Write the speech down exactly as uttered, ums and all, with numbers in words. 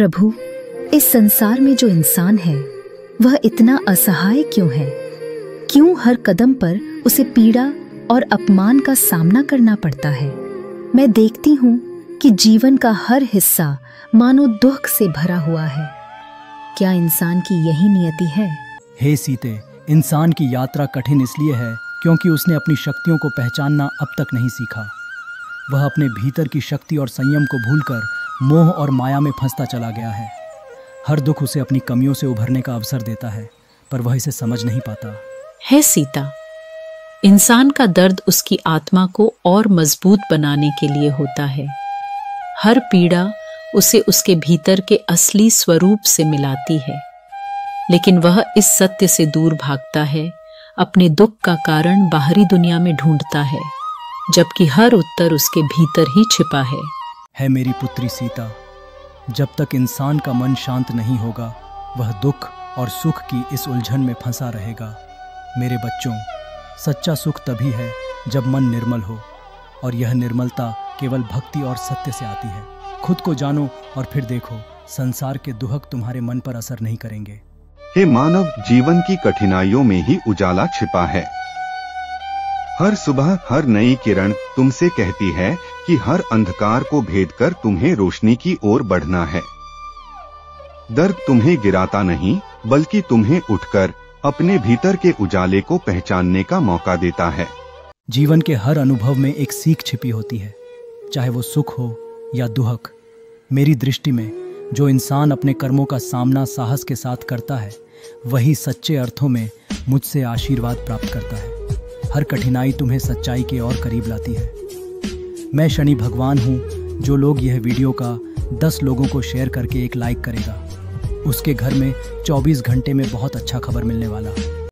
प्रभु, इस संसार में जो इंसान है वह इतना असहाय क्यों है? क्यों हर कदम पर उसे पीड़ा और अपमान का सामना करना पड़ता है? मैं देखती हूँ कि जीवन का हर हिस्सा मानो दुख से भरा हुआ है। क्या इंसान की यही नियति है? हे सीते, इंसान की यात्रा कठिन इसलिए है क्योंकि उसने अपनी शक्तियों को पहचानना अब तक नहीं सीखा। वह अपने भीतर की शक्ति और संयम को भूलकर मोह और माया में फंसता चला गया है। हर दुख उसे अपनी कमियों से उभरने का अवसर देता है, पर वह इसे समझ नहीं पाता। है सीता, इंसान का दर्द उसकी आत्मा को और मजबूत बनाने के लिए होता है। हर पीड़ा उसे उसके भीतर के असली स्वरूप से मिलाती है, लेकिन वह इस सत्य से दूर भागता है, अपने दुख का कारण बाहरी दुनिया में ढूंढता है, जबकि हर उत्तर उसके भीतर ही छिपा है। है मेरी पुत्री सीता, जब तक इंसान का मन शांत नहीं होगा, वह दुख और सुख की इस उलझन में फंसा रहेगा। मेरे बच्चों, सच्चा सुख तभी है जब मन निर्मल हो, और यह निर्मलता केवल भक्ति और सत्य से आती है। खुद को जानो और फिर देखो, संसार के दुहक तुम्हारे मन पर असर नहीं करेंगे। हे मानव, जीवन की कठिनाइयों में ही उजाला छिपा है। हर सुबह हर नई किरण तुमसे कहती है कि हर अंधकार को भेद कर तुम्हें रोशनी की ओर बढ़ना है। दर्द तुम्हें गिराता नहीं, बल्कि तुम्हें उठकर अपने भीतर के उजाले को पहचानने का मौका देता है। जीवन के हर अनुभव में एक सीख छिपी होती है, चाहे वो सुख हो या दुहक। मेरी दृष्टि में जो इंसान अपने कर्मों का सामना साहस के साथ करता है, वही सच्चे अर्थों में मुझसे आशीर्वाद प्राप्त करता है। हर कठिनाई तुम्हें सच्चाई के और करीब लाती है। मैं शनि भगवान हूँ। जो लोग यह वीडियो का दस लोगों को शेयर करके एक लाइक करेगा, उसके घर में चौबीस घंटे में बहुत अच्छा खबर मिलने वाला।